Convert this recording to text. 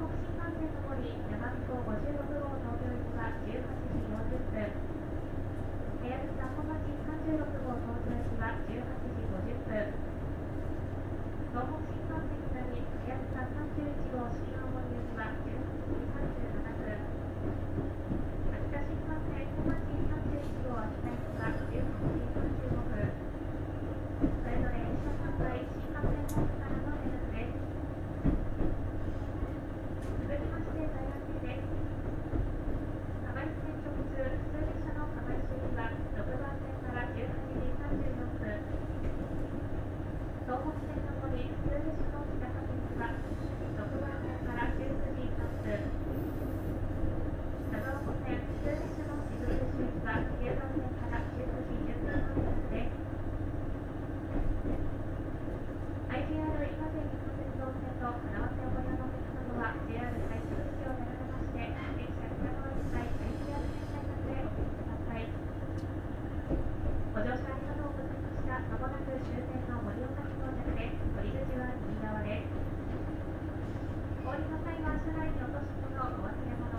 北新幹線上り山彦56号東京行きは18時40分。はやぶさ本町36号東京行きは18時50分。東北新幹線下りはやぶさ31号新青森行きは18時37分。秋田新幹線本町31号秋田行きは18時35分。それぞれ列車3回新幹線本部からの連絡です。続きまして在来線です。釜石線直通普通列車の釜石行きは6番線から18時34分。東北線上り普通列車の北上行きは6番線から19時3分。長岡線普通列車の静岡市行きは9番線から19時10分の連絡です。IJR 今治日本鉄道線と花輪線をご利用のお客様は JR 快速駅を出られまして駅舎北側に向かい IJR 線改札へお進みください。ご乗車ありがとうございました。まもなく終点の盛岡に到着です。降り口は右側です。お降りの際は車内に落とし物、お忘れ物